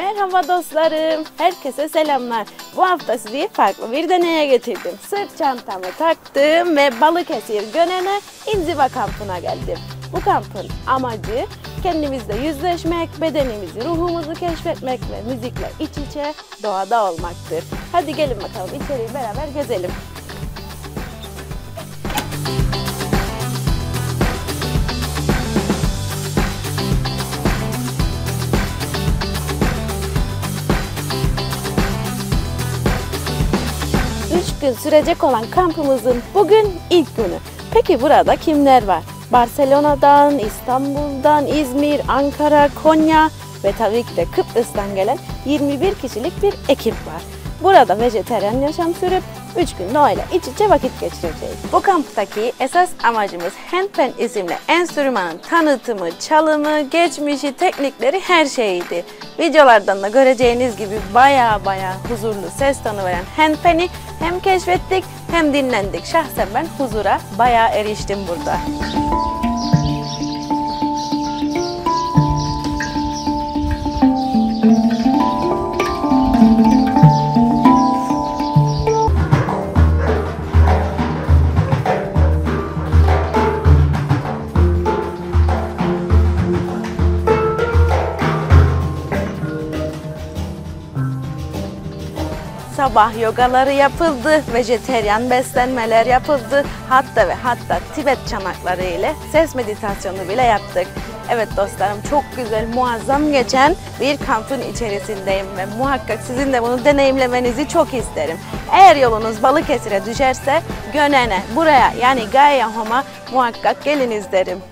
Merhaba dostlarım, herkese selamlar. Bu hafta sizi farklı bir deneye getirdim. Sırt çantamı taktım ve Balıkesir Gönen'e İnziva kampına geldim. Bu kampın amacı kendimizle yüzleşmek, bedenimizi, ruhumuzu keşfetmek ve müzikle iç içe doğada olmaktır. Hadi gelin bakalım içeriği beraber gezelim. Gün sürecek olan kampımızın bugün ilk günü. Peki burada kimler var? Barcelona'dan, İstanbul'dan, İzmir, Ankara, Konya ve tabii ki de Kıbrıs'tan gelen 21 kişilik bir ekip var. Burada vejetaryen yaşam sürüp 3 gün doğayla iç içe vakit geçireceğiz. Bu kamptaki esas amacımız handpan isimli enstrümanın tanıtımı, çalımı, geçmişi, teknikleri her şeyiydi. Videolardan da göreceğiniz gibi baya huzurlu ses tonu veren handpan'i hem keşfettik hem dinlendik. Şahsen ben huzura baya eriştim burada. Sabah yogaları yapıldı, vejeteryan beslenmeler yapıldı, hatta Tibet çanakları ile ses meditasyonu bile yaptık. Evet dostlarım, çok güzel, muazzam geçen bir kampın içerisindeyim ve muhakkak sizin de bunu deneyimlemenizi çok isterim. Eğer yolunuz Balıkesir'e düşerse Gönen'e, buraya yani Gayahom'a muhakkak geliniz derim.